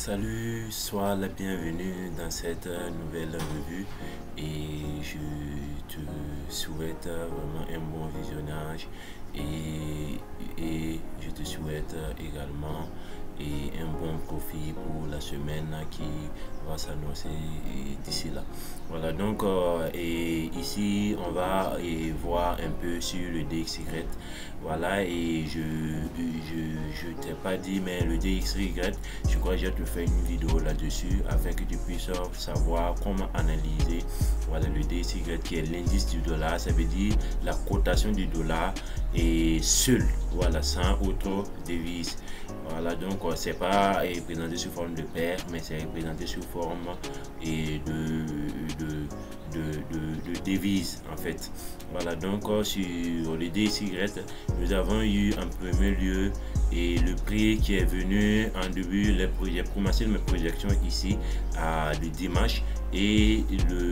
Salut, sois la bienvenue dans cette nouvelle revue et je te souhaite vraiment un bon visionnage et je te souhaite également un bon profit pour la semaine qui va s'annoncer d'ici là. Voilà, donc ici on va voir un peu sur le DXY. Voilà, et je t'ai pas dit, mais le DXY, je crois que je vais te faire une vidéo là-dessus afin que tu puisses savoir comment analyser, voilà, le DXY qui est l'indice du dollar. Ça veut dire la cotation du dollar et seul, voilà, sans autre devise. Voilà, donc c'est pas présenté sous forme de paire, mais c'est présenté sous forme de devise en fait. Voilà, donc sur le DXY, nous avons eu en premier lieu le prix qui est venu en début. J'ai commencé mes projections ici le dimanche et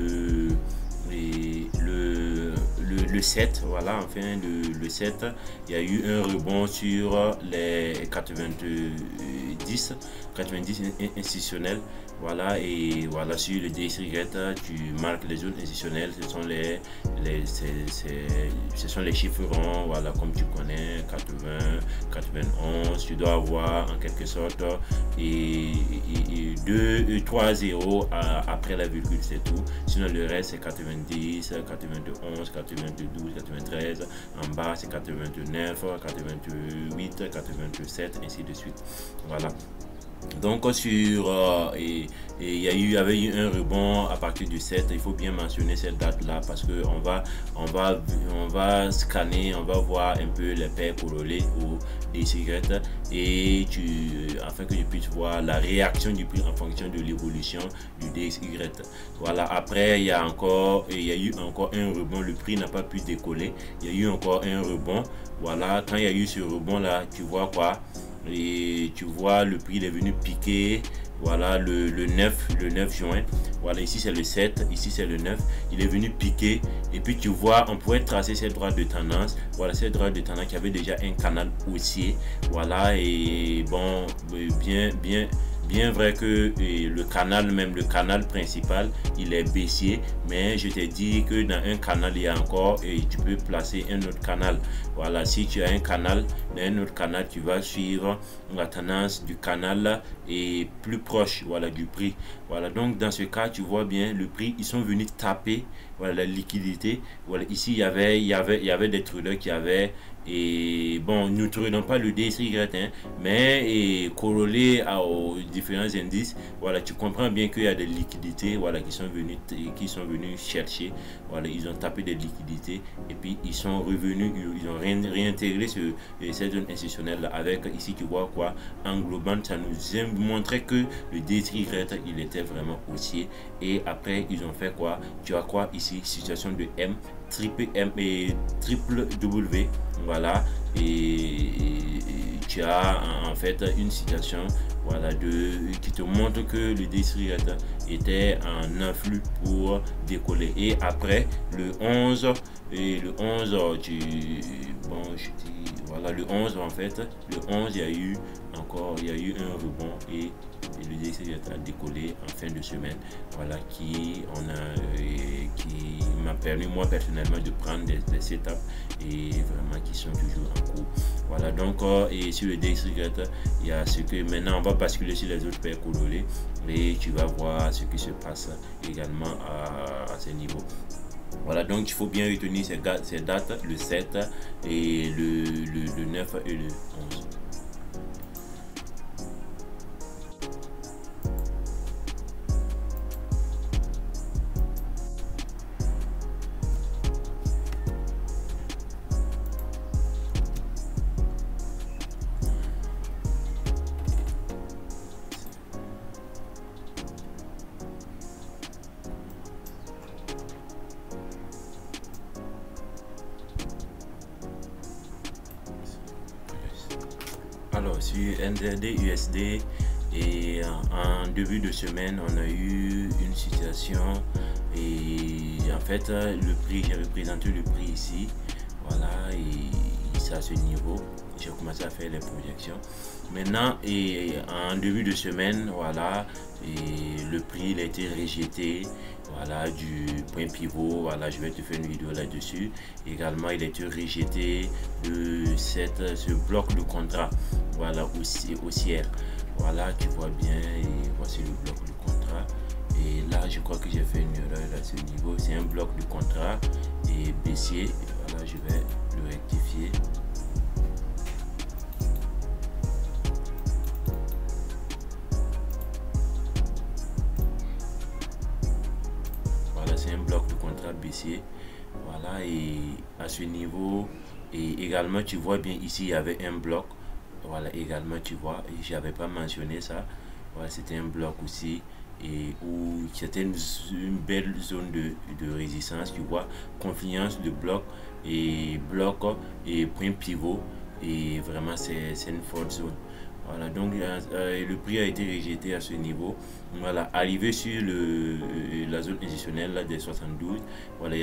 le 7, voilà, enfin le 7, il y a eu un rebond sur les 90 institutionnels, voilà, et voilà, sur le DXY tu marques les zones institutionnelles, ce sont les chiffres ronds, voilà, comme tu connais, 80, 91, tu dois avoir en quelque sorte 3 0 après la virgule, c'est tout. Sinon le reste c'est 90, 91, 92, 93, en bas c'est 89, 88, 87, ainsi de suite. Voilà. Donc sur il y avait eu un rebond à partir du 7. Il faut bien mentionner cette date là parce que on va scanner, on va voir un peu les paires corrélées au DXY et afin que je puisse voir la réaction du prix en fonction de l'évolution du DXY. Voilà, après il y a eu encore un rebond, le prix n'a pas pu décoller, il y a eu encore un rebond. Voilà, quand il y a eu ce rebond là, tu vois quoi, et tu vois le prix est venu piquer, voilà, le 9 juin, voilà, ici c'est le 7, ici c'est le 9, il est venu piquer et puis tu vois, on pourrait tracer cette droite de tendance, voilà, cette droite de tendance qui avait déjà un canal haussier, voilà, et bon, bien vrai que le canal principal il est baissier, mais je t'ai dit que dans un canal il y a encore tu peux placer un autre canal. Voilà, si tu as un canal, dans un autre canal tu vas suivre la tendance du canal et plus proche, voilà, du prix. Voilà, donc dans ce cas tu vois bien le prix, ils sont venus taper, voilà, la liquidité. Voilà, ici il y avait des traders qui avaient, et bon, nous ne tradons pas le DXY, hein, mais corrélé aux différents indices, voilà, tu comprends bien qu'il y a des liquidités, voilà, qui sont venus chercher, voilà, ils ont tapé des liquidités et puis ils sont revenus, ils ont réintégré cette zone institutionnelle là, avec ici tu vois quoi, en global ça nous a montré que le DXY il était vraiment haussier et après ils ont fait quoi, tu as quoi ici, situation de M, triple M et triple W, voilà, et tu as en fait une situation, voilà, qui te montre que le DXY était en influx pour décoller. Et après le 11 voilà, le 11 en fait, le 11 il y a eu un rebond et le DXY a décollé en fin de semaine, voilà, qui m'a permis moi personnellement de prendre des setups et vraiment qui sont toujours en cours. Voilà, donc et sur le DXY il y a ce que maintenant on va basculer sur les autres paires corrélées et tu vas voir ce qui se passe également à ces niveaux. Voilà, donc il faut bien retenir ces dates, le 7 et le 9 et le 11. Alors sur NZD USD et en début de semaine on a eu une situation et en fait le prix, j'avais présenté le prix ici, voilà, et c'est à ce niveau j'ai commencé à faire les projections. Maintenant, et en début de semaine, voilà, et le prix il a été rejeté, voilà, du point pivot. Voilà, je vais te faire une vidéo là-dessus. Également, il a été rejeté de ce bloc de contrat, voilà, haussière. Voilà, tu vois bien, et voici le bloc de contrat. Et là, je crois que j'ai fait une erreur à ce niveau. C'est un bloc de contrat et baissier. Voilà, je vais le rectifier. Voilà, c'est un bloc de contrat baissier. Voilà, et à ce niveau, et également, tu vois bien ici, il y avait un bloc. Voilà, également, tu vois, et j'avais pas mentionné ça. Voilà, c'était un bloc aussi, et où c'était une belle zone de résistance, tu vois, confluence de bloc et point pivot, et vraiment c'est une forte zone. Voilà, donc le prix a été rejeté à ce niveau. Voilà, arrivé sur la zone institutionnelle des 72. Voilà, il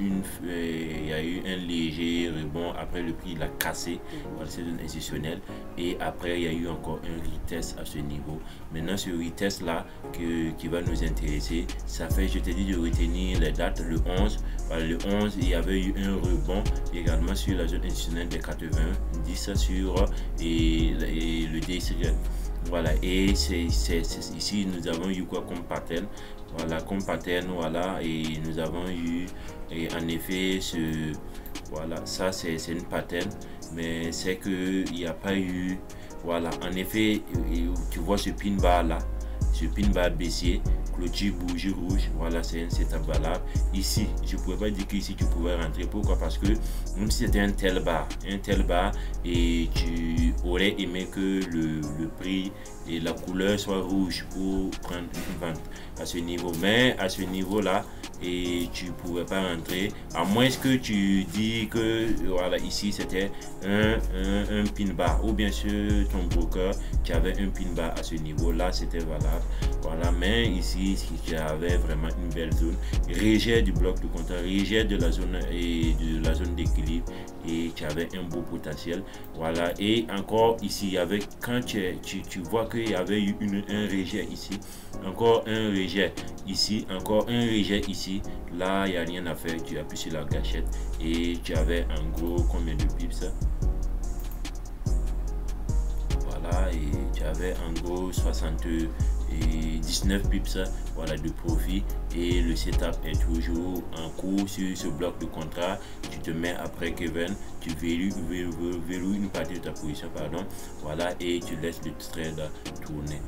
y a eu un léger rebond. Après, le prix il a cassé. Voilà, cette zone institutionnelle. Et après, il y a eu encore un retest à ce niveau. Maintenant, ce retest là qui va nous intéresser, ça fait, je te dis de retenir les dates. Le 11, voilà, le 11, il y avait eu un rebond également sur la zone institutionnelle des 90 sur et le DCG. Voilà, et c'est ici nous avons eu quoi comme pattern. Voilà, comme pattern, voilà, et nous avons eu, et en effet, voilà, ça c'est une pattern, mais c'est que il n'y a pas eu, voilà, en effet, tu vois ce pin bar là, ce pin bar baissier, clôture bougie rouge, voilà, c'est un setup valable. Ici, je ne pouvais pas dire qu'ici tu pouvais rentrer. Pourquoi? Parce que même si c'était un tel bar, et tu aurais aimé que le prix et la couleur soit rouge pour prendre une vente à ce niveau, mais à ce niveau là, et tu pouvais pas rentrer, à moins que tu dis que voilà, ici c'était un pin bar, ou bien sûr ton broker qui avait un pin bar à ce niveau là, c'était valable. Voilà, mais ici tu avais vraiment une belle zone, rejet du bloc de contrat, rejet de la zone et de la zone d'équilibre, et tu avais un beau potentiel. Voilà, et encore ici il y avait, quand tu vois qu'il y avait eu un rejet ici, encore un rejet ici, encore un rejet ici, là il n'y a rien à faire, tu appuies sur la gâchette et tu avais en gros combien de pips? Voilà, et tu avais en gros 19 pips, voilà, de profit, et le setup est toujours en cours sur ce bloc de contrat. Tu te mets après Kevin, tu verrouilles une partie de ta position, pardon, voilà, et tu laisses le trade tourner.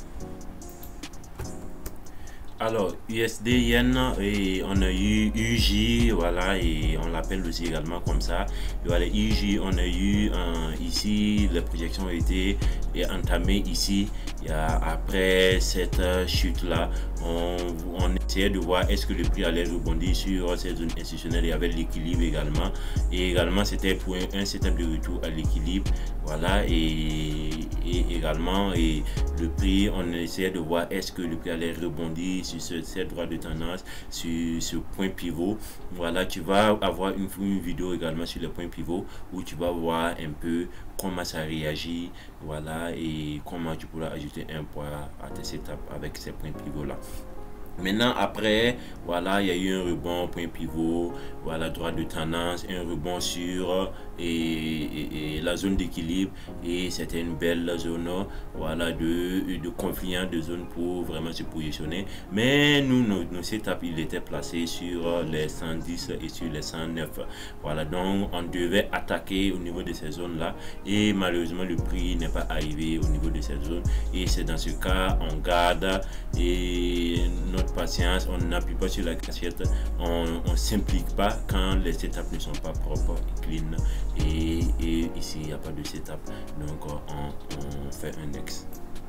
Alors, USD Yen, et on a eu UJ, voilà, et on l'appelle aussi également comme ça. Et voilà, UJ, on a eu ici, les projections ont été entamées ici. Après cette chute là, on essayait de voir est-ce que le prix allait rebondir sur cette zone institutionnelle et avec l'équilibre également. Et également, c'était pour un setup de retour à l'équilibre, voilà, et également, et le prix, on essayait de voir est-ce que le prix allait rebondir sur cette droite de tendance, sur ce point pivot. Voilà, tu vas avoir une vidéo également sur le point pivot où tu vas voir un peu comment ça réagit, voilà, et comment tu pourras ajouter un poids à tes setups avec ces points pivots là. Maintenant, après, voilà, il y a eu un rebond point pivot, voilà, droite de tendance, un rebond sur et la zone d'équilibre, et c'était une belle zone, voilà, de confluence de zone pour vraiment se positionner. Mais nous, nos setups, il était placé sur les 110 et sur les 109, voilà, donc on devait attaquer au niveau de ces zones là, et malheureusement le prix n'est pas arrivé au niveau de cette zone, et c'est dans ce cas on garde et notre patience, on n'appuie pas sur la cachette, on s'implique pas quand les setups ne sont pas propres et clean, et ici il n'y a pas de setup, donc on fait un X.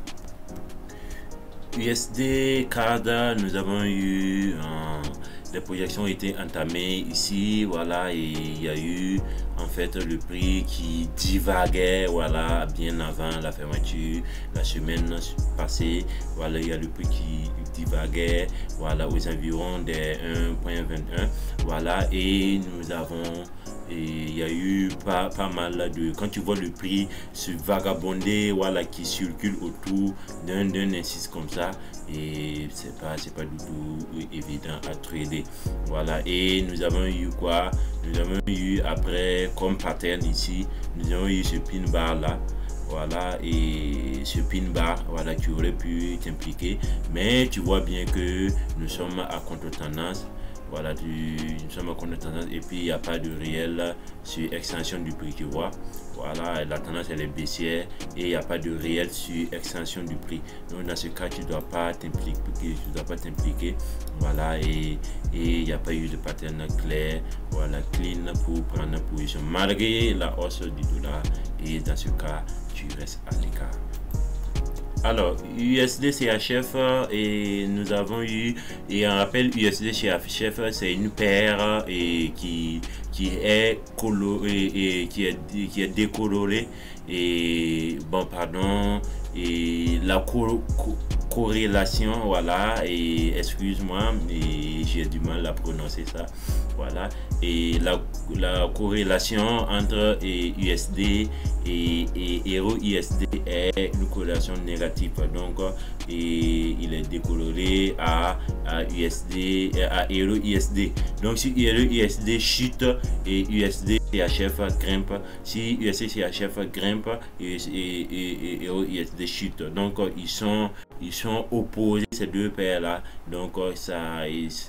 USD CAD, nous avons eu les projections ont été entamées ici, voilà, et il y a eu en fait le prix qui divaguait, voilà, bien avant la fermeture la semaine passée. Voilà, il y a le prix qui divaguait, voilà, aux environs des 1.21, voilà, et nous avons et il y a eu pas mal de, quand tu vois le prix se vagabonder, voilà, qui circule autour d'un indice comme ça, et c'est pas du tout évident à trader. Voilà, et nous avons eu quoi? Nous avons eu après comme pattern ici, nous avons eu ce pin bar là. Voilà, et ce pin bar, voilà, tu aurais pu t'impliquer, mais tu vois bien que nous sommes à contre-tendance. Voilà, nous sommes à contre-tendance, et puis il n'y a pas de réel sur extension du prix, tu vois. Voilà, la tendance elle est baissière et il n'y a pas de réel sur extension du prix. Donc dans ce cas, tu ne dois pas t'impliquer. Voilà, et il n'y a pas eu de pattern clair, voilà, clean pour prendre position malgré la hausse du dollar, et dans ce cas, tu restes à l'écart. Alors, USD CHF, et nous avons eu, et un rappel, USD CHF, c'est une paire et qui est colorée et qui est décolorée, et bon, pardon, et la corrélation, voilà, et excuse-moi, et j'ai du mal à prononcer ça, voilà, et la corrélation entre USD et Euro USD est une corrélation négative, donc et il est décoloré à USD, à Euro USD. Donc si Euro USD chute et USD CHF grimpe, si USD CHF grimpe et Euro USD chute, donc ils sont opposés, ces deux paires là, donc ça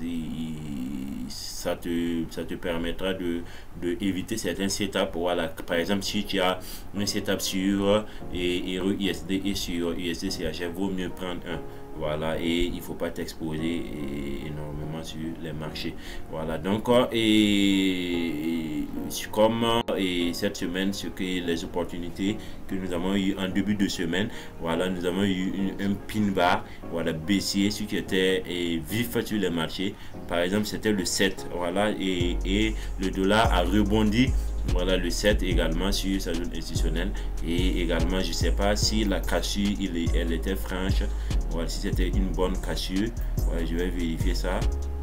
te permettra de éviter certains setups. Voilà, par exemple, si tu as un setup sur Euro USD et sur USD CHF, vaut mieux prendre un. Voilà, et il faut pas t'exposer énormément sur les marchés. Voilà, donc et comme cette semaine, ce que les opportunités que nous avons eu en début de semaine, voilà, nous avons eu un pin bar, voilà, baissier, ce qui était vif sur les marchés. Par exemple, c'était le 7, voilà, et le dollar a rebondi. Voilà, le 7 également sur sa zone institutionnelle, et également je sais pas si la cassure elle était franche. Voilà, si c'était une bonne cassure. Voilà, je vais vérifier ça.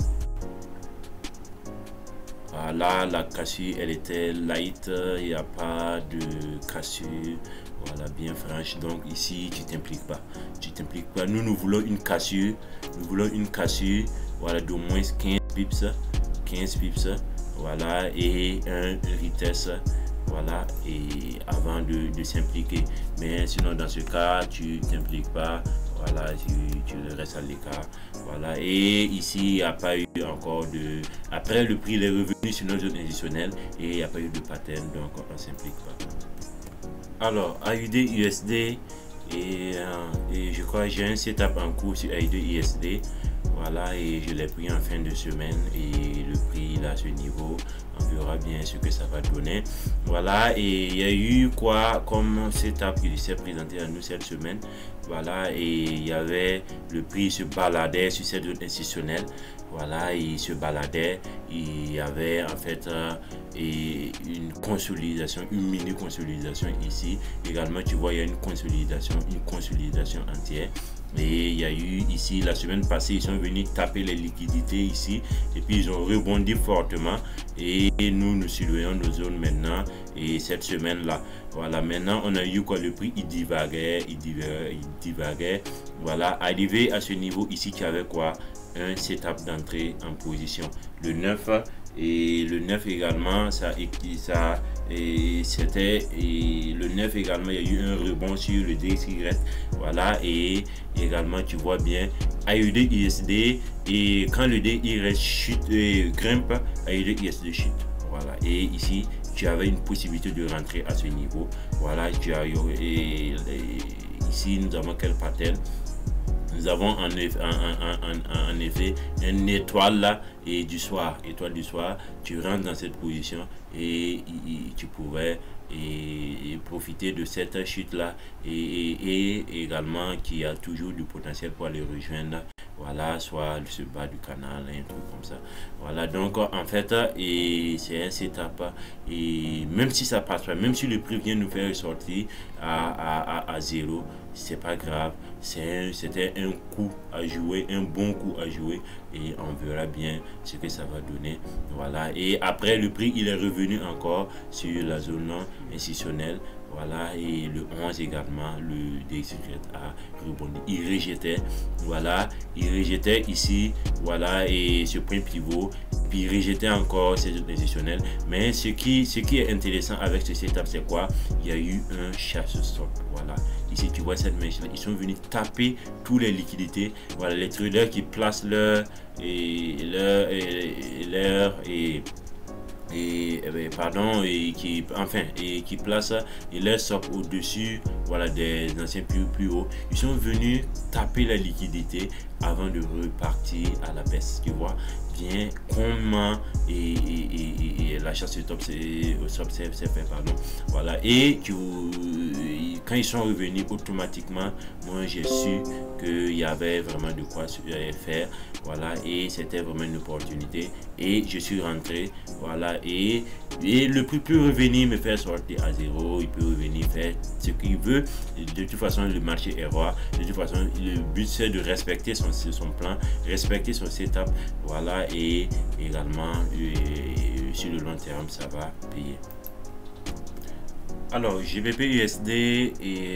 Voilà, la cassure elle était light, il n'y a pas de cassure, voilà, bien franche. Donc ici tu t'impliques pas, nous voulons une cassure, voilà, d'au moins 15 pips, voilà, et un retest, voilà, et avant de s'impliquer. Mais sinon dans ce cas tu t'impliques pas, voilà, tu restes à l'écart. Voilà, et ici il n'y a pas eu encore de, après le prix il est revenu sur notre zone additionnelle et il n'y a pas eu de pattern, donc on ne s'implique pas. Alors AUD USD, et je crois que j'ai un setup en cours sur AUD USD. Voilà, et je l'ai pris en fin de semaine, et le prix là à ce niveau, on verra bien ce que ça va donner. Voilà, et il y a eu quoi comme setup qui s'est présenté à nous cette semaine. Voilà, et il y avait le prix se baladait sur cette zone institutionnelle. Voilà, il se baladait, il y avait en fait une consolidation, une mini consolidation ici. Également, tu vois, il y a une consolidation entière. Et il y a eu ici la semaine passée, ils sont venus taper les liquidités ici, et puis ils ont rebondi fortement, et nous surveillons nos zones maintenant. Et cette semaine là, voilà, maintenant on a eu quoi, le prix il divaguait, voilà, arrivé à ce niveau ici qui avait quoi, un setup d'entrée en position le 9, et le 9 également et c'était le 9 également, il y a eu un rebond sur le DXY, voilà, et également tu vois bien AUD USD, et quand le DXY chute et grimpe, AUD USD chute, voilà, et ici tu avais une possibilité de rentrer à ce niveau. Voilà, tu as ici nous avons quel pattern. Nous avons en effet une étoile là, et étoile du soir, tu rentres dans cette position, et tu pourrais profiter de cette chute là, et également qui a toujours du potentiel pour aller rejoindre, voilà, soit ce bas du canal, un truc comme ça. Voilà, donc en fait c'est un setup, et même si ça passe pas, même si le prix vient nous faire sortir à zéro, c'est pas grave, c'était un coup à jouer, un bon coup à jouer, et on verra bien ce que ça va donner. Voilà, et après le prix il est revenu encore sur la zone institutionnelle. Voilà, et le 11 également, le DXY a rebondi. Il rejetait, voilà, il rejetait ici, voilà, et ce point pivot, puis il rejetait encore ces autres institutionnels. Mais ce qui est intéressant avec ce setup, c'est quoi? Il y a eu un chasse-stop, voilà. Ici, tu vois cette mèche là, ils sont venus taper toutes les liquidités. Voilà, les traders qui placent leur qui place leur stop au-dessus, voilà, des anciens plus hauts. Ils sont venus taper la liquidité avant de repartir à la baisse. Tu vois bien comment la chasse au top s'est fait, pardon. Voilà, et quand ils sont revenus automatiquement, moi j'ai su qu'il y avait vraiment de quoi faire. Voilà, et c'était vraiment une opportunité et je suis rentré. Voilà, et le prix peut revenir me faire sortir à zéro, il peut revenir faire ce qu'il veut. De toute façon, le marché est roi. De toute façon, le but c'est de respecter son plan, respecter son setup. Voilà, et également sur le long terme ça va payer. Alors GBP USD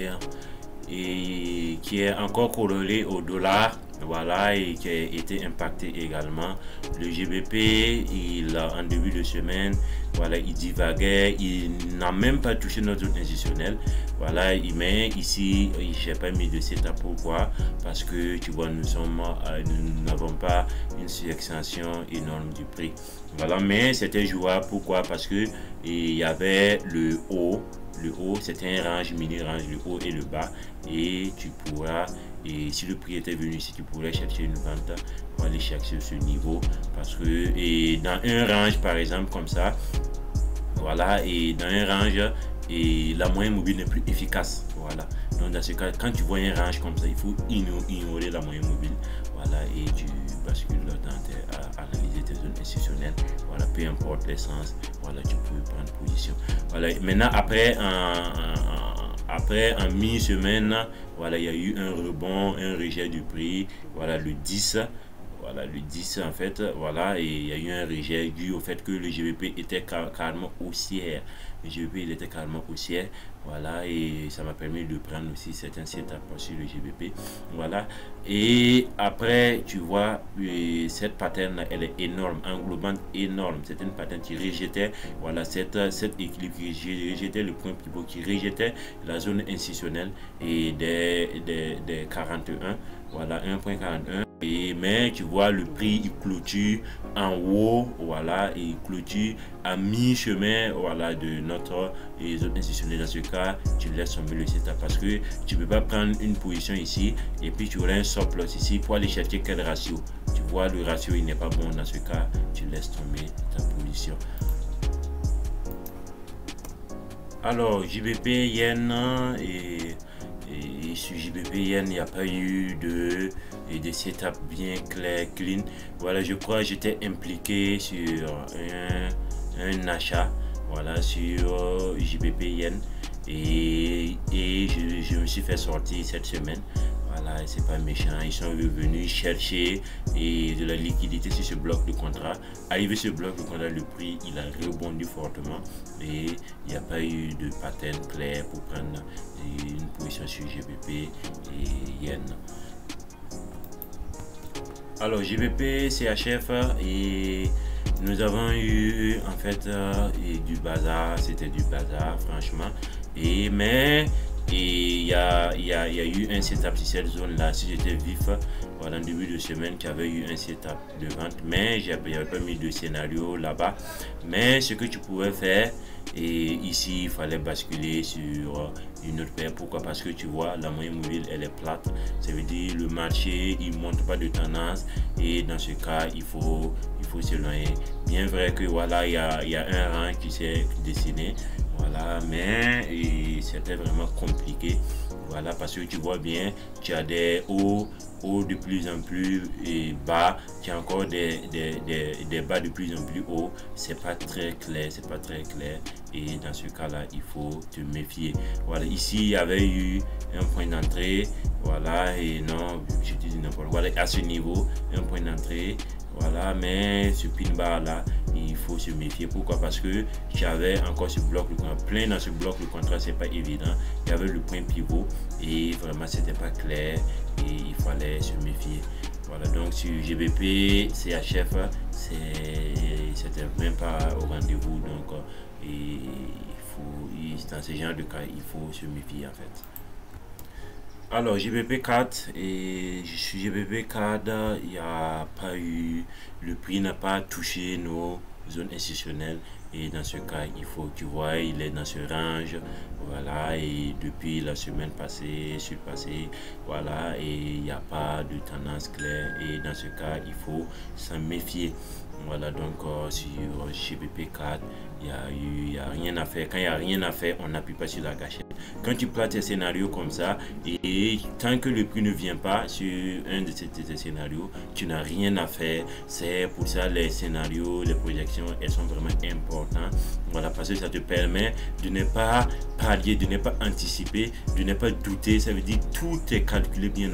et qui est encore corrélé au dollar, voilà, et qui a été impacté également. Le GBP, en début de semaine, voilà, il divaguait, il n'a même pas touché notre zone institutionnelle. Voilà, mais ici j'ai pas mis de setup. Pourquoi? Parce que tu vois, nous n'avons pas une surextension énorme du prix. Voilà, mais c'était jouable. Pourquoi? Parce que il y avait le haut. Le haut, c'était un range, mini range, le haut et le bas, et tu pourras, et si le prix était venu ici, tu pourrais chercher une vente. On va aller chercher ce niveau, parce que et dans un range par exemple comme ça, voilà, et dans un range, et la moyenne mobile n'est plus efficace. Voilà, donc dans ce cas, quand tu vois un range comme ça, il faut ignorer la moyenne mobile. Voilà, et tu bascules dans analyser tes zones institutionnelles. Voilà, peu importe l'essence, voilà, tu peux prendre position. Voilà, maintenant après en mi-semaine, voilà, il y a eu un rebond, un rejet du prix. Voilà, le 10. Voilà, le 10 en fait, voilà, et il y a eu un rejet dû au fait que le GBP était carrément haussière. Le GBP il était carrément haussière, voilà, et ça m'a permis de prendre aussi certains setups sur le GBP. Voilà, et après tu vois cette pattern là, elle est énorme, englobante, énorme. C'est une pattern qui rejetait, voilà, cet équilibre qui rejetait le point pivot, qui rejetait la zone institutionnelle et des 41, voilà, 1.41. Mais tu vois, le prix il clôture en haut, voilà, et il clôture à mi-chemin, voilà, de notre zone institutionnelle. Dans ce cas, tu laisses tomber le setup parce que tu peux pas prendre une position ici et puis tu auras un stop loss ici pour aller chercher quel ratio. Tu vois, le ratio il n'est pas bon. Dans ce cas, tu laisses tomber ta position. Alors JBP Yen et sur JBP Yen, il n'y a pas eu de setup bien clair, clean. Voilà, je crois que j'étais impliqué sur un achat, voilà, sur JBP Yen, et je me suis fait sortir cette semaine. Voilà, c'est pas méchant, ils sont revenus chercher de la liquidité sur ce bloc de contrat. Arrivé ce bloc de contrat, le prix il a rebondi fortement et il n'y a pas eu de pattern clair pour prendre une position sur GBP et Yen. Alors GBP CHF, et nous avons eu en fait du bazar, c'était du bazar franchement, mais il y a eu un setup sur cette zone là. Si j'étais vif, voilà, en début de semaine, qui avait eu un setup de vente, mais il n'y avait pas mis de scénario là-bas. Mais ce que tu pouvais faire, et ici il fallait basculer sur une autre paire. Pourquoi? Parce que tu vois, la moyenne mobile elle est plate, ça veut dire le marché il monte pas de tendance, et dans ce cas il faut s'éloigner. Bien vrai que voilà, il y a un rang qui s'est dessiné, voilà, mais c'était vraiment compliqué. Voilà, parce que tu vois bien, tu as des hauts de plus en plus bas, tu as encore des bas de plus en plus haut. C'est pas très clair, c'est pas très clair, et dans ce cas là il faut te méfier. Voilà, ici il y avait eu un point d'entrée, voilà, et non, je dis n'importe quoi, voilà, à ce niveau un point d'entrée, voilà, mais ce pin bar là il faut se méfier. Pourquoi? Parce que j'avais encore ce bloc, plein dans ce bloc, le contrat c'est pas évident, il y avait le point pivot et vraiment c'était pas clair et il fallait se méfier. Voilà, donc sur GBP CHF c'était même pas au rendez-vous, donc dans ce genre de cas il faut se méfier en fait. Alors GBP 4, et sur GBP 4 il n'y a pas eu, le prix n'a pas touché nos zones institutionnelles, et dans ce cas il faut, tu vois, il est dans ce range, voilà, et depuis la semaine passée, surpassée, voilà, et il n'y a pas de tendance claire, et dans ce cas il faut s'en méfier. Voilà, donc sur GBP 4 il y a rien à faire. Quand il n'y a rien à faire, on n'appuie pas sur la gâchette. Quand tu places tes scénarios comme ça, et tant que le prix ne vient pas sur un de ces scénarios, tu n'as rien à faire. C'est pour ça les scénarios, les projections, elles sont vraiment importantes. Voilà, parce que ça te permet de ne pas parier, de ne pas anticiper, de ne pas douter. Ça veut dire tout est calculé bien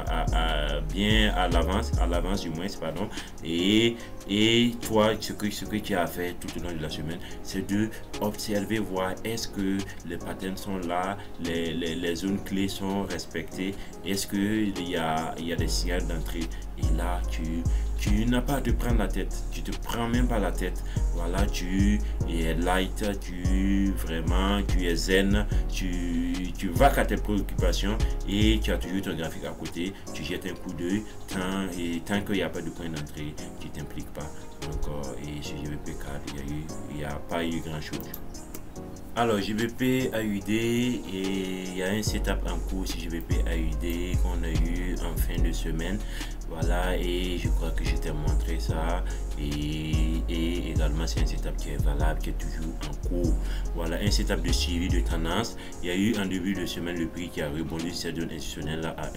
à l'avance du moins, pardon. Et toi, ce que tu as à faire tout au long de la semaine, c'est de observer, voir est-ce que les patterns sont là, les zones clés sont respectées, est-ce qu'il y a des signaux d'entrée. Et là, tu n'as pas à te prendre la tête, tu te prends même pas la tête. Voilà, tu es light, tu es zen, tu vas qu'à tes préoccupations, et tu as toujours ton graphique à côté, tu jettes un coup d'œil, tant qu'il n'y a pas de point d'entrée, tu t'impliques pas. Donc et sur GBP 4 il n'y a pas eu grand chose. Alors GBP AUD, et il y a un setup en cours sur GBP AUD qu'on a eu en fin de semaine. Voilà, et je crois que je t'ai montré ça, et également c'est un setup qui est valable, qui est toujours en cours. Voilà, un setup de suivi de tendance. Il y a eu en début de semaine le prix qui a rebondi sur cette zone institutionnelle là à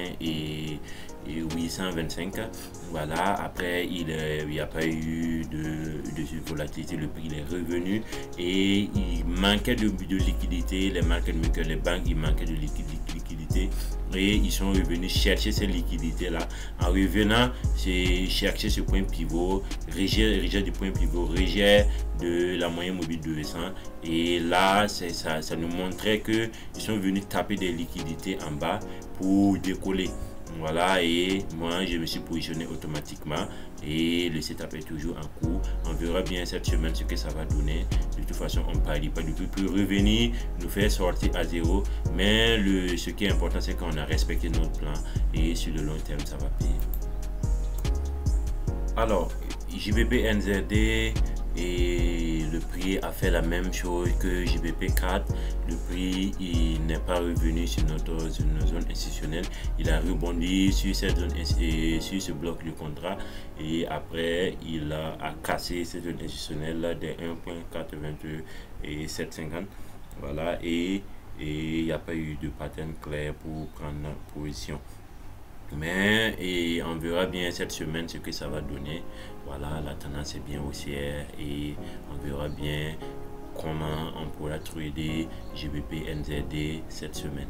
1.825. Voilà, après il n'y a pas eu de volatilité, le prix est revenu, et il manquait de liquidité. Les market makers, les banques, il manquait de liquidité, et ils sont revenus chercher ces liquidités là. En revenant, c'est chercher ce point pivot, rejet du point pivot, rejet de la moyenne mobile de 200, et là ça nous montrait que ils sont venus taper des liquidités en bas pour décoller. Voilà, et moi je me suis positionné automatiquement, et le setup est toujours en cours. On verra bien cette semaine ce que ça va donner. De toute façon, on ne parie pas du tout pour revenir nous faire sortir à zéro, mais ce qui est important, c'est qu'on a respecté notre plan, et sur le long terme ça va payer. Alors JBP NZD, et le prix a fait la même chose que JBP 4. Le prix il n'est pas revenu sur notre zone institutionnelle, il a rebondi sur cette zone et sur ce bloc de contrat, et après il a cassé cette zone institutionnelle là de 1.8750. voilà, et il n'y a pas eu de pattern clair pour prendre position. Mais on verra bien cette semaine ce que ça va donner. Voilà, la tendance est bien haussière, et on verra bien comment on pourra trader GBP NZD cette semaine.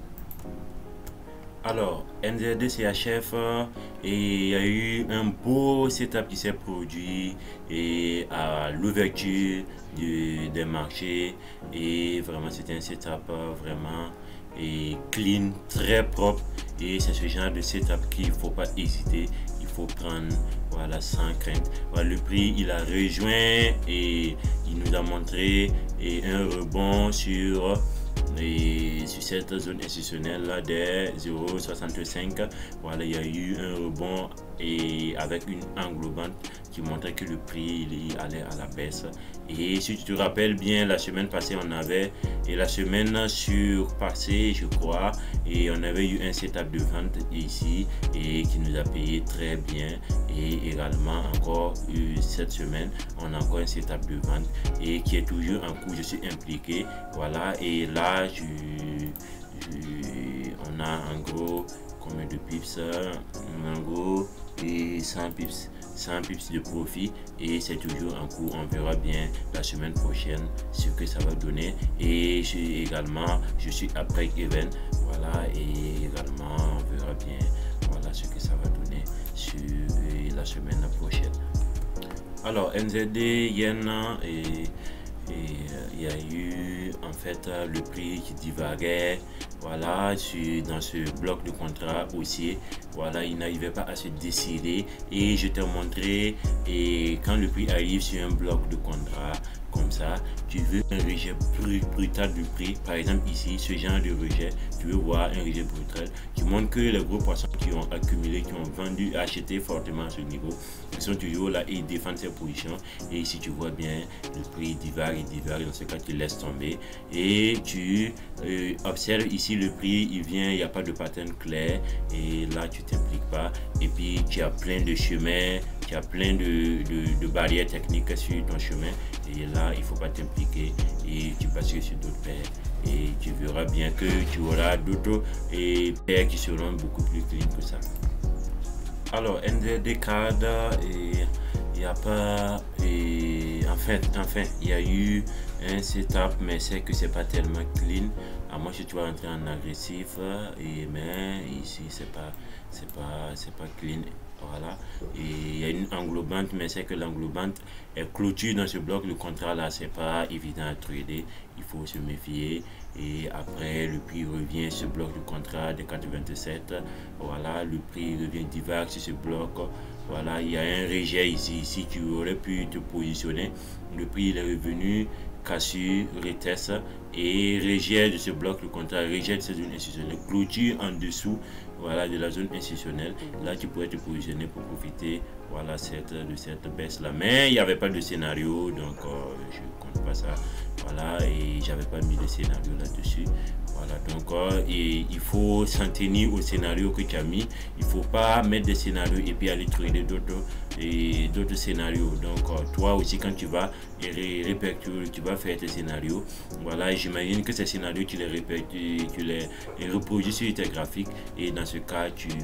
Alors NZD CHF, et il y a eu un beau setup qui s'est produit et à l'ouverture des marchés, et vraiment c'était un setup vraiment clean, très propre, et c'est ce genre de setup qu'il ne faut pas hésiter, il faut prendre, voilà, sans crainte. Voilà, le prix il a rejoint, et il nous a montré un rebond sur cette zone institutionnelle là des 0,65. voilà, il y a eu un rebond, et avec une englobante qui montrait que le prix il allait à la baisse, Et si tu te rappelles bien, la semaine passée, on avait, et la semaine surpassée, je crois, et on avait eu un setup de vente ici et qui nous a payé très bien. Et également encore cette semaine, on a encore un setup de vente et qui est toujours en cours. Je suis impliqué, voilà. Et là, on a en gros combien de pips? En gros, et 100 pips. 100 pips de profit et c'est toujours en cours. On verra bien la semaine prochaine ce que ça va donner. Et je suis à break even, voilà. Et également on verra bien, voilà, ce que ça va donner sur la semaine prochaine. Alors NZD Yen, et il y a eu en fait le prix qui divaguait, voilà, dans ce bloc de contrat haussier, voilà. Il n'arrivait pas à se décider et je t'ai montré, et quand le prix arrive sur un bloc de contrat comme ça, tu veux un rejet brutal du prix, par exemple ici, ce genre de rejet, tu veux voir un rejet brutal qui montre que les gros poissons qui ont accumulé, qui ont vendu, acheté fortement à ce niveau, ils sont toujours là et ils défendent ces positions. Et si tu vois bien, le prix divague, dans ce cas tu laisses tomber et tu observes ici le prix, il vient, il n'y a pas de pattern clair et là tu t'impliques pas, et puis tu as plein de chemins, tu as plein de barrières techniques sur ton chemin, et là il faut pas t'impliquer et tu passes sur d'autres paires et tu verras bien que tu auras d'autres paires qui seront beaucoup plus clean que ça. Alors NZD card, il n'y a pas, et enfin il y a eu un setup, mais c'est que c'est pas tellement clean, à moins que tu vas entrer en agressif, mais ici c'est pas clean, voilà. Et il y a une englobante, mais c'est que l'englobante est clôture dans ce bloc. Le contrat là, c'est pas évident à trader, il faut se méfier. Et après le prix revient sur ce bloc de contrat de 4,27, voilà. Le prix revient divague sur ce bloc, voilà. Il y a un rejet ici, tu aurais pu te positionner. Le prix il est revenu, cassure, retest et rejet de ce bloc, le contrat, rejet de cette zone institutionnelle, clôture en dessous, voilà, de la zone institutionnelle. Là tu pourrais te positionner pour profiter, voilà, de cette baisse là, mais il n'y avait pas de scénario, donc je compte pas ça, voilà. Et j'avais pas mis de scénario là dessus, voilà. Donc il faut s'en tenir au scénario que tu as mis. Il faut pas mettre des scénarios et puis aller trader d'autres scénarios. Donc toi aussi, quand tu vas tu vas faire tes scénarios, voilà. J'imagine que ces scénarios tu les répètes, tu les reproduis sur tes graphiques, et dans ce cas il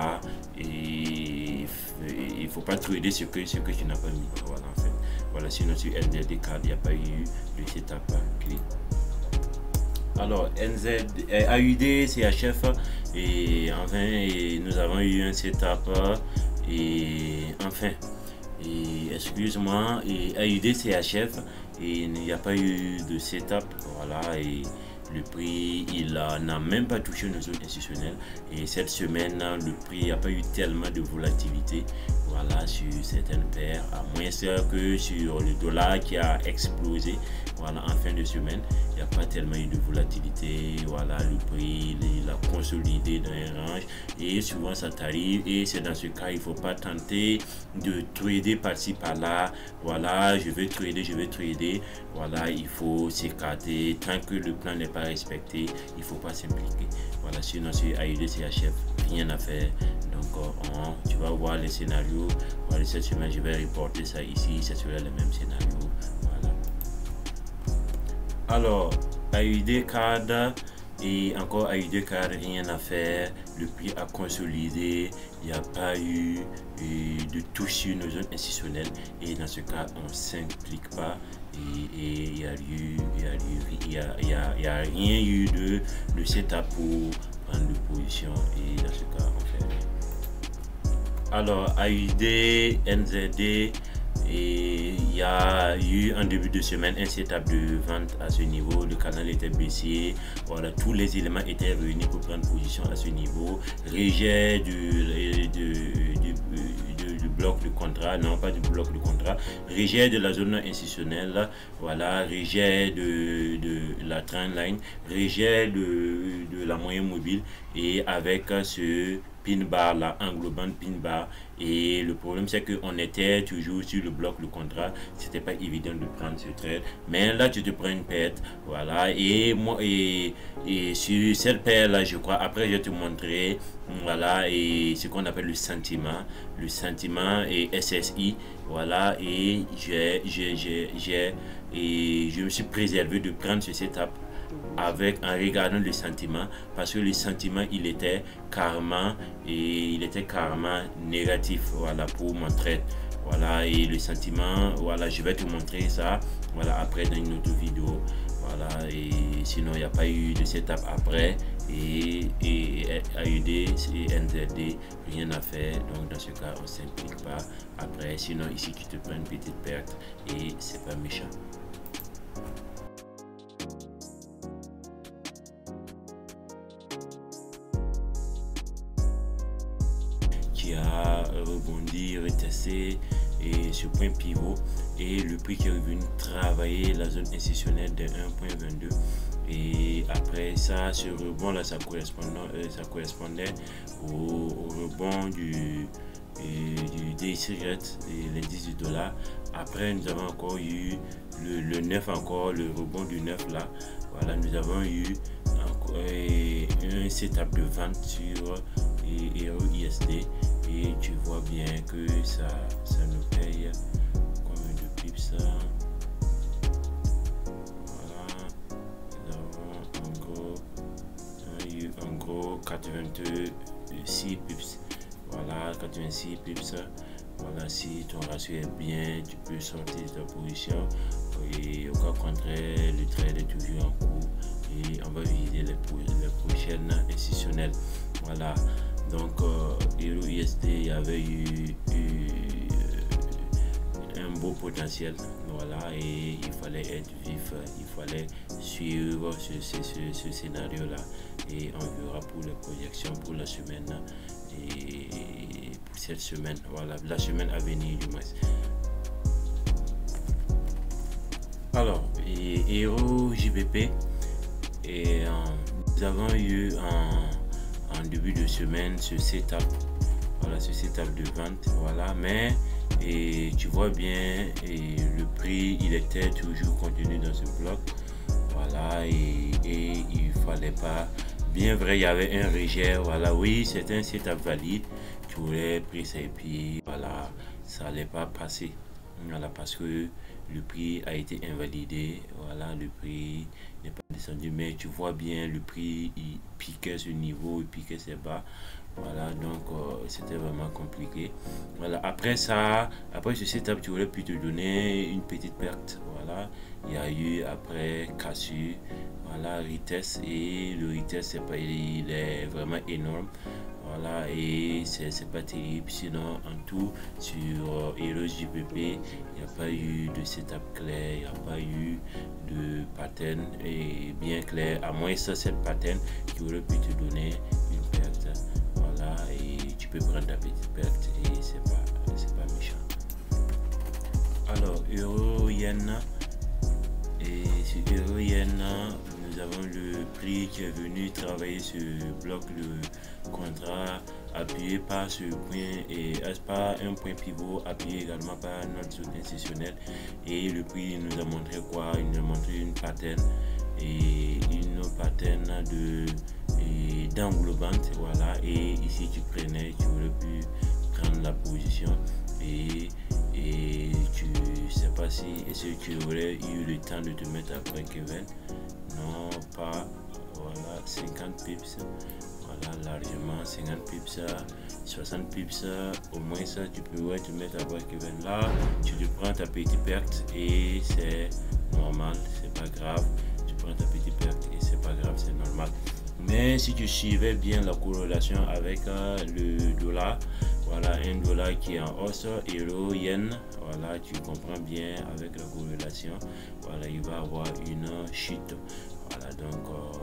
faut pas trader ce que tu n'as pas mis, voilà, en fait, voilà. Sinon sur NZD card il n'y a pas eu de setup clean. Alors AUD CHF, et enfin nous avons eu un setup, et enfin, et excuse-moi, et AUD CHF, et il n'y a pas eu de setup, voilà. Et le prix il n'a même pas touché nos zones institutionnelles, et cette semaine le prix n'a pas eu tellement de volatilité, voilà, sur certaines paires, à moins que sur le dollar qui a explosé, voilà, en fin de semaine. Il n'y a pas tellement eu de volatilité, voilà. Le prix il a consolidé dans un range, et souvent ça t'arrive, et c'est dans ce cas il faut pas tenter de trader par-ci par-là, voilà. Je vais trader, voilà. Il faut s'écarter tant que le plan n'est pas respecté, il faut pas s'impliquer, voilà. Sinon sur AUD CHF rien à faire. Donc tu vas voir les scénarios, voilà. Cette semaine je vais reporter ça ici, ce serait le même scénario, voilà. Alors AUD card, et encore AUD card, rien à faire. Le prix a consolidé, il n'y a pas eu de touche sur nos zones institutionnelles, et dans ce cas on s'implique pas, et il n'y a rien eu de setup pour prendre de position, et dans ce cas on fait rien. Alors AUD NZD, et il y a eu en début de semaine un setup de vente à ce niveau. Le canal était baissier, voilà. Tous les éléments étaient réunis pour prendre position à ce niveau. Rejet du bloc de contrat, non pas du bloc de contrat, rejet de la zone institutionnelle, voilà. Rejet de la trend line, rejet de la moyenne mobile, et avec ce pin bar là, englobant pin bar. Et le problème c'est qu'on était toujours sur le bloc, le contrat, c'était pas évident de prendre ce trade. Mais là tu te prends une perte, voilà. Et moi et sur cette paire là, je crois, après je vais te montrer, voilà, et ce qu'on appelle le sentiment et SSI, voilà. Et je me suis préservé de prendre ce setup avec en regardant le sentiment, parce que le sentiment il était carrément négatif, voilà, pour mon trade, voilà. Et le sentiment, voilà, je vais te montrer ça, voilà, après dans une autre vidéo, voilà. Et sinon il n'y a pas eu de setup après, et AUD et NZD, rien à faire. Donc dans ce cas on s'implique pas après, sinon ici tu te prends une petite perte et c'est pas méchant. Qui a rebondi, retesté et ce point pivot, et le prix qui est revenu travailler la zone institutionnelle de 1.22. Et après ça, ce rebond là, ça correspondait au rebond du DXY, l'indice du dollar. Après nous avons encore eu le 9, encore le rebond du 9 là, voilà. Nous avons eu un setup de vente sur EURUSD, et tu vois bien que ça nous paye combien de pips, voilà. Nous avons en gros 86 pips, voilà, 86 pips. Voilà, si ton ratio est bien, tu peux sortir de ta position, et au cas contraire le trade est toujours en cours et on va viser les prochaines institutionnelles, voilà. Donc EURUSD, il y avait eu un beau potentiel, voilà, et il fallait être vif, il fallait suivre ce scénario là, et on verra pour les projections pour la semaine et pour cette semaine, voilà, la semaine à venir du moins. Alors, EURJPP, et nous avons eu en début de semaine ce setup, voilà, ce setup de vente, voilà. Mais et tu vois bien, et le prix il était toujours contenu dans ce bloc, voilà, et il fallait pas, bien vrai, il y avait un rejet, voilà. Oui, c'est un setup valide, tu aurais pris ça et puis voilà, ça allait pas passer, voilà, parce que le prix a été invalidé, voilà. Le prix n'est pas descendu, mais tu vois bien le prix il piquait ce niveau, il piquait ses bas, voilà. Donc c'était vraiment compliqué, voilà. Après ça, après ce setup, tu aurais pu te donner une petite perte, voilà. Il y a eu après cassure, voilà, retest, et le retest c'est pas, il est vraiment énorme, voilà, et c'est pas terrible. Sinon en tout sur EURJPP, il n'y a pas eu de setup clair, il n'y a pas eu de pattern et bien clair, à moins ça, cette pattern qui aurait pu te donner une perte, voilà. Et tu peux prendre ta petite perte et c'est pas méchant. Alors euro-yen, et sur euro-yen, nous avons le prix qui est venu travailler ce bloc, le contrat appuyé par ce point et par un point pivot, appuyé également par notre zone institutionnelle, et le prix nous a montré quoi? Il nous a montré une pattern, et une pattern d'englobante, voilà. Et ici tu prenais, tu aurais pu prendre la position, et tu sais pas si tu aurais eu le temps de te mettre à break-even, non pas, voilà, 50 pips, voilà, largement 50 pips, 60 pips, au moins ça tu pourrais te mettre à break-even. Là tu te prends ta petite perte et c'est normal, c'est pas grave, tu prends ta petite perte et c'est pas grave, c'est normal. Mais si tu suivais bien la corrélation avec le dollar, voilà, un dollar qui est en hausse, euro, yen, voilà, tu comprends bien avec la corrélation, voilà, il va avoir une chute, voilà. Donc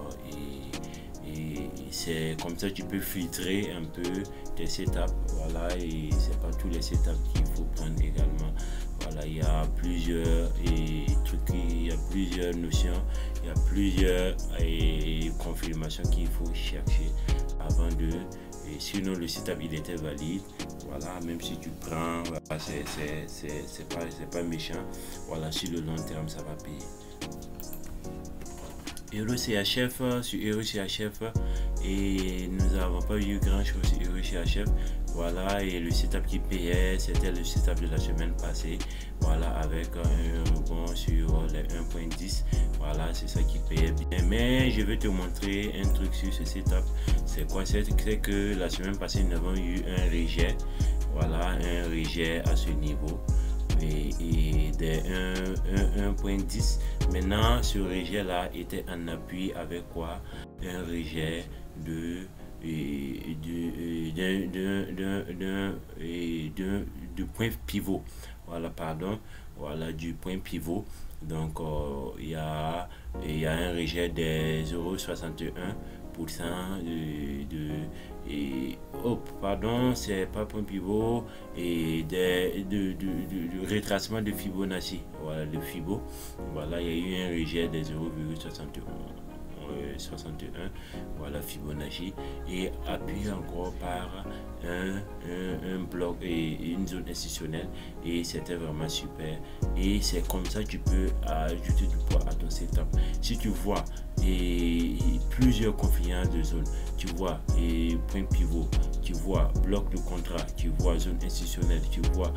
et c'est comme ça tu peux filtrer un peu tes setups, voilà. Et c'est pas tous les setups qu'il faut prendre également, voilà. Il y a plusieurs trucs, il y a plusieurs notions, il y a plusieurs confirmations qu'il faut chercher avant de Et sinon le setup il était valide. Voilà, même si tu prends, voilà, c'est pas méchant. Voilà, sur le long terme ça va payer. EuroCHF, sur EuroCHF, et nous n'avons pas eu grand chose sur EuroCHF. Voilà, et le setup qui payait, c'était le setup de la semaine passée. Voilà, avec un rebond sur les 1.10. Voilà, c'est ça qui payait bien. Mais je vais te montrer un truc sur ce setup. C'est quoi? C'est que la semaine passée, nous avons eu un rejet. Voilà, un rejet à ce niveau. Et des 1.10. Maintenant, ce rejet là était en appui avec quoi? Un rejet de point pivot. Voilà, pardon. Voilà, du point pivot. Donc, il y a un rejet des 0,61%. Pardon, c'est pas point pivot, et de retracement de Fibonacci. Voilà, le Fibo. Voilà, il y a eu un rejet des 0,61. Voilà, Fibonacci, et appuyé encore par un bloc et une zone institutionnelle, et c'était vraiment super. Et c'est comme ça que tu peux ajouter du poids à ton setup. Si tu vois plusieurs confluences de zones, tu vois point pivot, tu vois bloc de contrat, tu vois zone institutionnelle, tu vois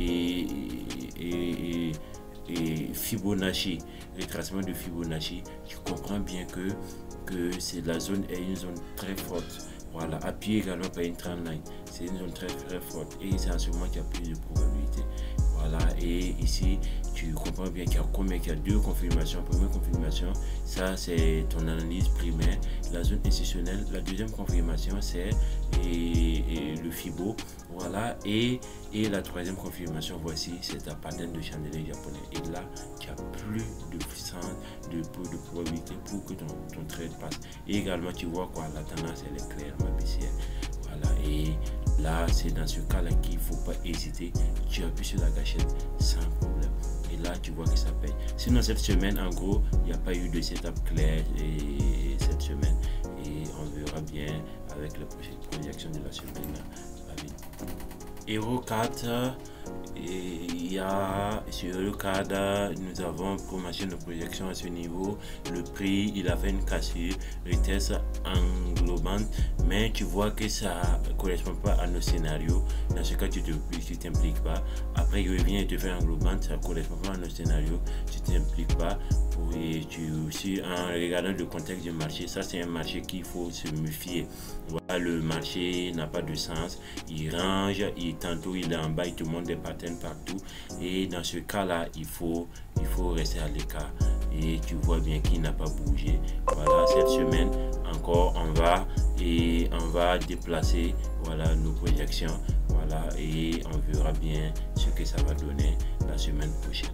et Fibonacci, retracement de Fibonacci, tu comprends bien que c'est la zone est une zone très forte. Voilà, appuyé également par une trendline, c'est une zone très forte, et c'est en ce moment qu'il y a plus de probabilité. Voilà, et ici tu comprends bien qu'il y a combien, qu'il y a deux confirmations. Première confirmation, ça c'est ton analyse primaire, la zone institutionnelle. La deuxième confirmation, c'est le Fibo. Voilà, et la troisième confirmation, voici, c'est ta pattern de chandelier japonais. Et là, tu as plus de puissance, de probabilité pour que ton trade passe. Et également, tu vois quoi, la tendance elle est claire, ma baissière. Voilà, et là, c'est dans ce cas-là qu'il ne faut pas hésiter. Tu appuies sur la gâchette sans problème. Et là, tu vois que ça paye. Sinon, cette semaine, en gros, il n'y a pas eu de setup clair cette semaine. Et on verra bien avec la projection de la semaine. Euro4, il y a sur Euro4, nous avons commencé nos projections à ce niveau. Le prix, il a fait une cassure, retest englobante, mais tu vois que ça ne correspond pas à nos scénarios. Dans ce cas, tu t'impliques pas. Après, il revient et te fait englobante, ça ne correspond pas à nos scénarios, tu t'impliques pas. Et tu aussi, en regardant le contexte du marché, ça c'est un marché qu'il faut se méfier. Voilà, le marché n'a pas de sens, il range, tantôt il est en bas, il te montre des patterns partout, et dans ce cas là il faut rester à l'écart. Et tu vois bien qu'il n'a pas bougé. Voilà, cette semaine encore on va déplacer, voilà, nos projections. Voilà, et on verra bien ce que ça va donner la semaine prochaine.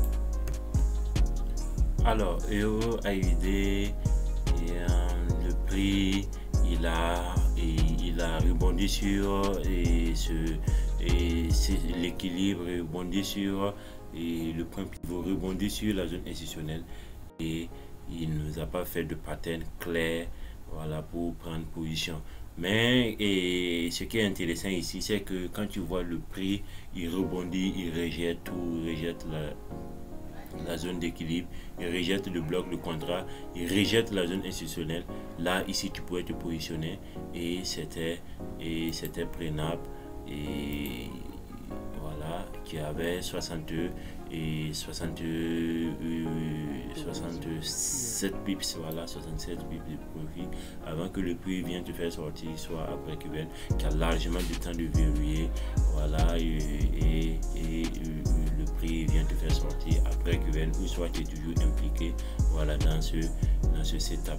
Alors, Euro AUD, le prix, il a rebondi sur l'équilibre, rebondi sur le point pivot, rebondi sur la zone institutionnelle, et il nous a pas fait de pattern clair, voilà, pour prendre position. Mais ce qui est intéressant ici, c'est que quand tu vois le prix, il rebondit, il rejette tout, il rejette la zone d'équilibre, il rejette le bloc de contrat, il rejette la zone institutionnelle. Là, ici, tu pourrais te positionner, et c'était prenable. Et voilà, qui avait 62 et 67 pips, voilà, 67 pips de profit avant que le prix vienne te faire sortir, soit après que qui a largement du temps de verrouiller, voilà, et le prix vient te faire sortir après que ou soit tu es toujours impliqué, voilà, dans ce setup.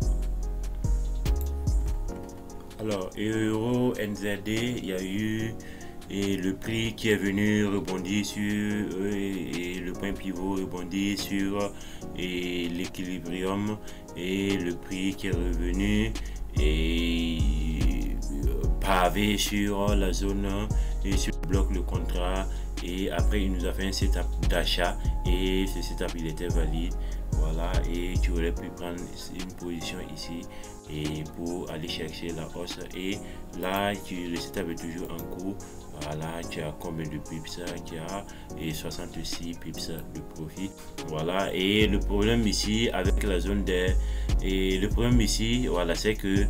Alors, Euro NZD, il y a eu le prix qui est venu rebondir sur et le point pivot rebondir sur l'équilibrium, et le prix qui est revenu et pavé sur la zone et sur le bloc le contrat, et après il nous a fait un setup d'achat, et ce setup il était valide. voilà, et tu aurais pu prendre une position ici et pour aller chercher la hausse. Et là le setup est toujours en cours. Voilà, tu as combien de pips? Tu as 66 pips de profit. Voilà, et le problème ici avec la zone d'air, et le problème ici, voilà, c'est que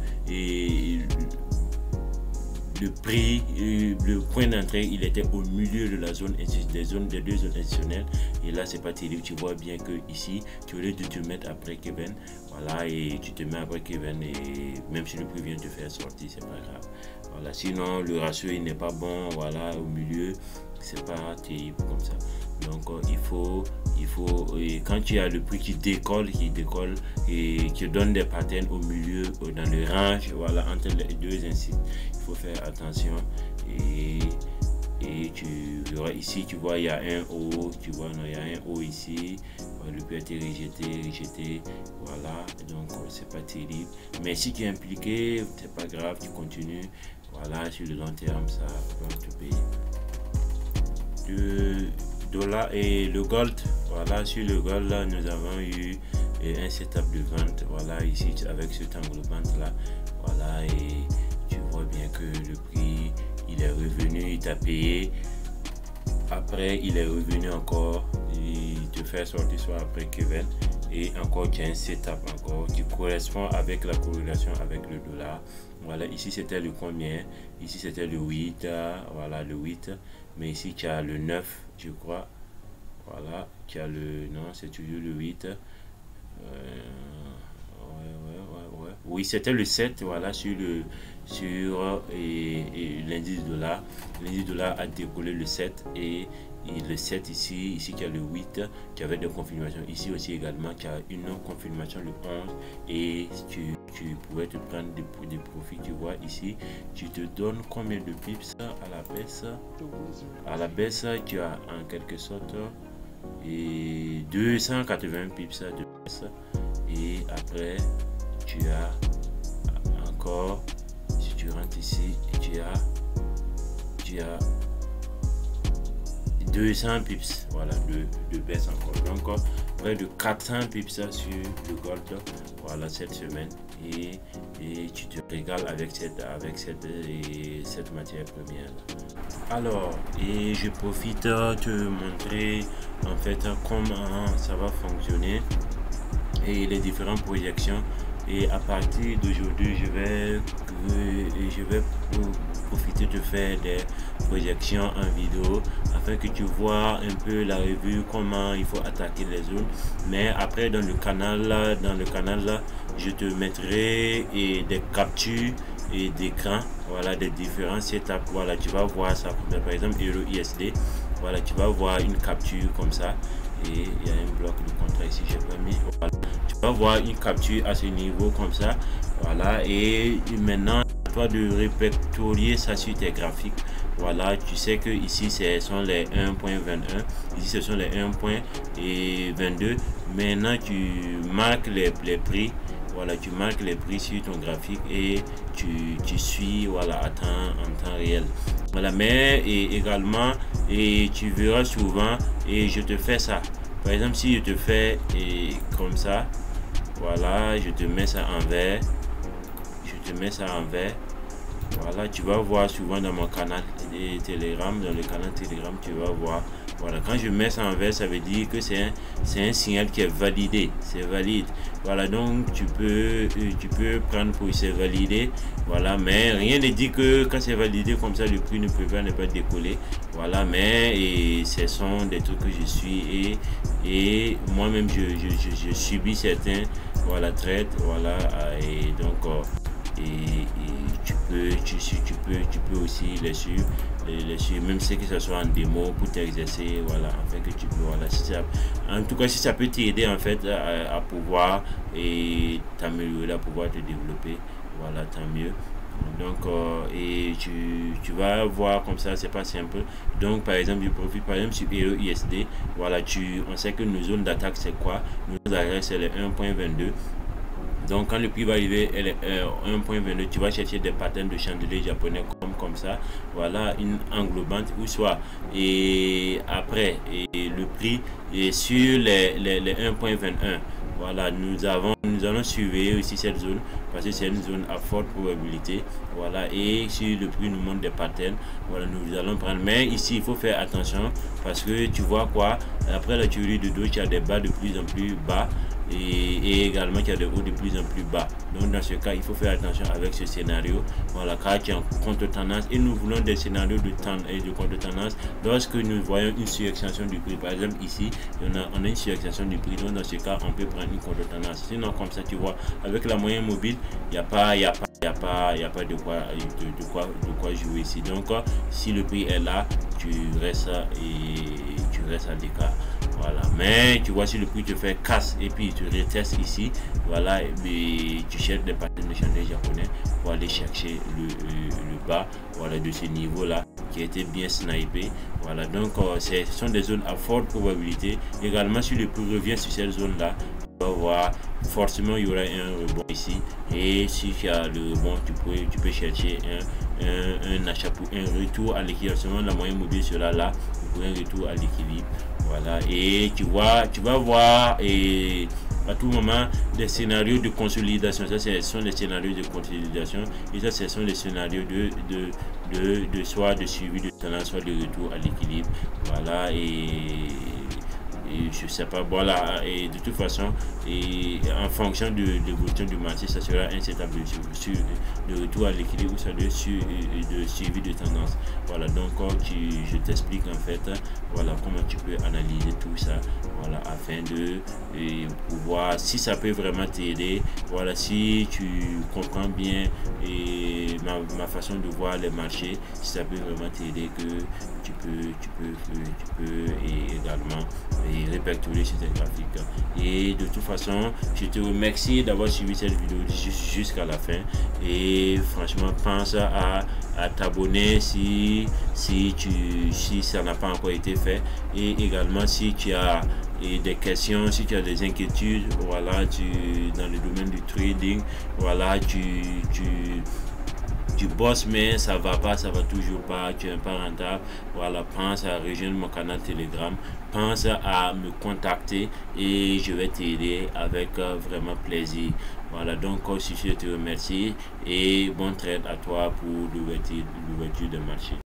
le prix, le point d'entrée, il était au milieu de la zone des deux zones institutionnelles, et là c'est pas terrible. Tu vois bien que ici tu aurais dû te mettre après Kevin, voilà, et tu te mets après Kevin, et même si le prix vient te faire sortir, c'est pas grave. Voilà, sinon le ratio il n'est pas bon, voilà, au milieu c'est pas terrible comme ça. Donc il faut et quand tu as le prix qui décolle et qui donne des patterns au milieu, dans le range, voilà, entre les deux ainsi, il faut faire attention. Et tu verras ici, tu vois, il y a un haut, tu vois, non, il y a un haut ici, le prix a été rejeté, voilà, donc c'est pas terrible. Mais si tu es impliqué, c'est pas grave, tu continues, voilà, sur le long terme, ça va te payer. Le dollar et le gold, voilà, sur le gold là, nous avons eu un setup de vente, voilà, ici avec cet angle vente là, voilà, et tu vois bien que le prix il est revenu, il t'a payé, après il est revenu encore, il te fait sortir soit après Kevin, et encore tu as un setup encore qui correspond avec la corrélation avec le dollar. Voilà, ici c'était le combien, ici c'était le 8, voilà, le 8, mais ici tu as le 9 je crois, voilà, tu as le, non c'est toujours le 8, oui c'était le 7, voilà, sur l'indice dollar. L'indice dollar a décollé le 7, et le 7 ici tu as le 8, tu avais des confirmations ici aussi également, tu as une confirmation le 11, et tu pourrais te prendre des profits. Tu vois ici, tu te donnes combien de pips à la baisse? À la baisse tu as en quelque sorte 280 pips de baisse, et après tu as encore, si tu rentres ici, tu as 200 pips, voilà, de baisse encore. Donc près de 400 pips sur le gold, voilà, cette semaine, et tu te régales avec cette matière première. Alors, et je profite de te montrer en fait comment ça va fonctionner et les différentes projections. Et à partir d'aujourd'hui, je vais profiter de faire des projections en vidéo afin que tu vois un peu la revue, comment il faut attaquer les zones. Mais après dans le canal là, je te mettrai des captures et d'écran, voilà, des différents setups. Voilà, tu vas voir ça. Par exemple Euro USD, voilà, tu vas voir une capture comme ça, et il y a un bloc de contrat ici, j'ai pas mis, voilà. Tu vas voir une capture à ce niveau comme ça, voilà, et maintenant à toi de répertorier ça sur tes graphiques. Voilà, tu sais que ici ce sont les 1.21, ici ce sont les 1.22. Maintenant tu marques les prix, voilà, tu marques les prix sur ton graphique, et tu suis, voilà, en temps réel. Voilà, mais également, et tu verras souvent, et je te fais ça. Par exemple, si je te fais comme ça, voilà, je te mets ça en vert, voilà, tu vas voir souvent dans mon canal Telegram, dans le canal Telegram, tu vas voir, voilà, quand je mets ça en vert, ça veut dire que c'est un signal qui est validé, c'est valide, voilà. Donc tu peux prendre pour c'est validé, voilà, mais rien ne dit que quand c'est validé comme ça, le prix ne peut pas décoller, voilà. Mais ce sont des trucs que je suis, et moi-même je subis certains, voilà, traites, voilà, et donc tu peux aussi les suivre, même si que ce soit en démo pour t'exercer, voilà, afin que tu peux, voilà, si ça, en tout cas si ça peut t'aider en fait à pouvoir t'améliorer, à pouvoir te développer, voilà, tant mieux. Donc et tu vas voir comme ça, c'est pas simple. Donc par exemple, je profite par exemple sur Euro USD, voilà, on sait que nos zones d'attaque c'est quoi, nos zones d'attaque c'est les 1.22, Donc quand le prix va arriver 1.22, tu vas chercher des patterns de chandelier japonais comme ça, voilà, une englobante ou soit, et après et le prix est sur les 1.21. Voilà, nous allons surveiller aussi cette zone parce que c'est une zone à forte probabilité. Voilà, et si le prix nous montre des patterns, voilà, nous allons prendre. Mais ici, il faut faire attention parce que tu vois quoi, après la théorie de dos, tu as des bas de plus en plus bas. Et également qu'il y a des hauts de plus en plus bas. Donc dans ce cas, il faut faire attention avec ce scénario. Voilà, car tu es en contre-tendance et nous voulons des scénarios de contre-tendance lorsque nous voyons une surextension du prix. Par exemple ici, on a une surextension du prix. Donc dans ce cas, on peut prendre une contre-tendance. Sinon comme ça, tu vois, avec la moyenne mobile, il n'y a pas de quoi jouer ici. Donc si le prix est là, tu restes à l'écart. Voilà, mais tu vois, si le prix te fait casse et puis tu retestes ici, voilà, et tu cherches des patterns de chandelier japonais pour aller chercher le bas, voilà, de ce niveau là qui a été bien snipé. Voilà, donc ce sont des zones à forte probabilité. Également, si le prix revient sur cette zone là, tu vas voir forcément il y aura un rebond ici, et si tu as le rebond, tu peux chercher un achat pour un retour à l'équilibre. Seulement la moyenne mobile sera là pour un retour à l'équilibre. Voilà, et tu vas voir et à tout moment des scénarios de consolidation. Ça, ce sont des scénarios de consolidation, et ça, ce sont des scénarios de soit de suivi de tendance, soit de retour à l'équilibre. Voilà, et je sais pas, voilà, et de toute façon, et en fonction de l'évolution du marché, ça sera un setup de retour à l'équilibre ou ça de suivi de tendance. Voilà, donc je t'explique en fait, voilà, comment tu peux analyser tout ça, voilà, afin de pouvoir, si ça peut vraiment t'aider, voilà, si tu comprends bien et ma façon de voir les marchés, si ça peut vraiment t'aider, que tu peux et également répertorier sur tes graphiques. Et de toute façon, je te remercie d'avoir suivi cette vidéo jusqu'à la fin, et franchement pense à t'abonner si ça n'a pas encore été fait, et également si tu as des questions, si tu as des inquiétudes, voilà, dans le domaine du trading, voilà, tu bosses mais ça va toujours pas, tu es pas rentable, voilà, pense à rejoindre mon canal Telegram, pense à me contacter et je vais t'aider avec vraiment plaisir. Voilà, donc si je te remercie et bon trade à toi pour l'ouverture de marché.